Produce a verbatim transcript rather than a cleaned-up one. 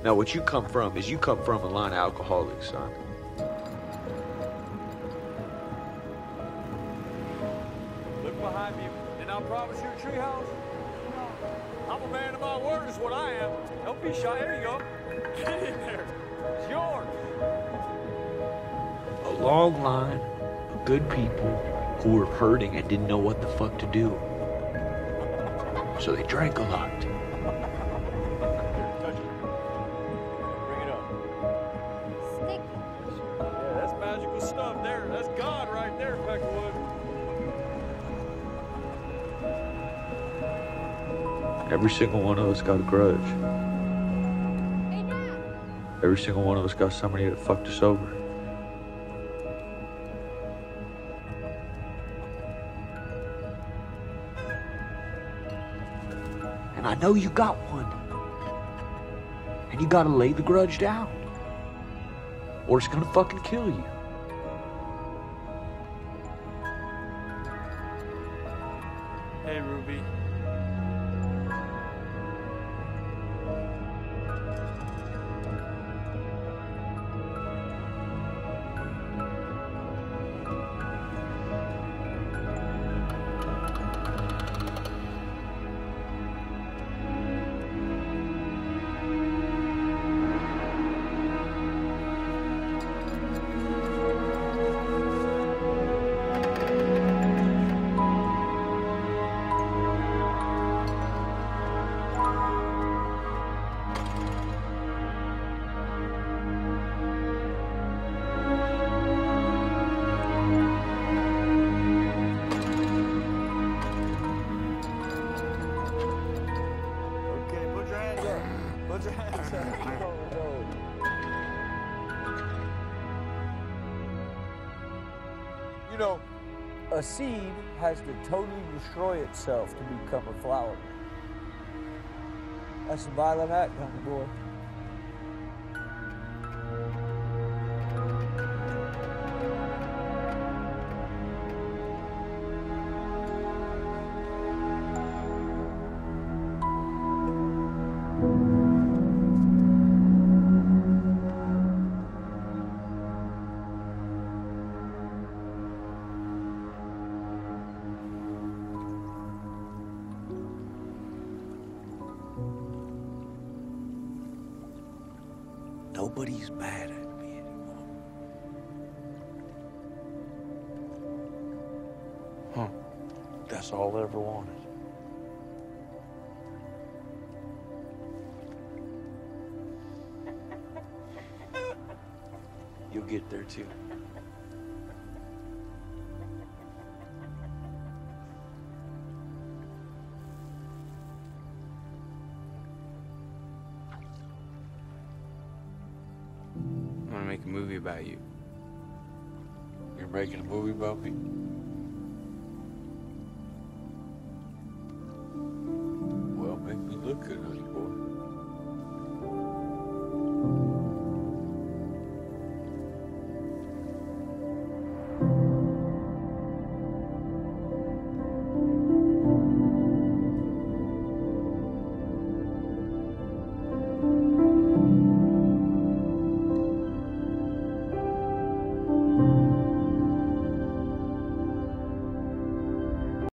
Now, what you come from is you come from a line of alcoholics, son. Look behind me, and I'll promise you a treehouse. I'm a man of my word, is what I am. Don't be shy. There you go. Get in there. It's yours. A long line of good people who were hurting and didn't know what the fuck to do. So they drank a lot. Here, touch it. Bring it up. Stick. Yeah, that's magical stuff there. That's God right there, Peckerwood. Every single one of us got a grudge. Hey, Dad. Every single one of us got somebody that fucked us over. And I know you got one. And you gotta lay the grudge down. Or it's gonna fucking kill you. Hey, Ruby. Okay, put your hands up. Put your hands up. Oh, no. You know, a seed has to totally destroy itself to become a flower. That's a violent act, young boy. Nobody's mad at me anymore. Huh. That's all I ever wanted. You'll get there too. I'm gonna make a movie about you. You're making a movie about me? Well, make me look good, honey boy.